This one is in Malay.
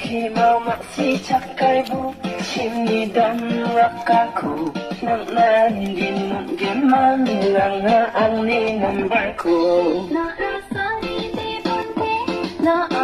Himaw maksi cakai bucin ni dan wakaku nang nandin gemang lang ang ni nambar ko. Naasa ni di bunti na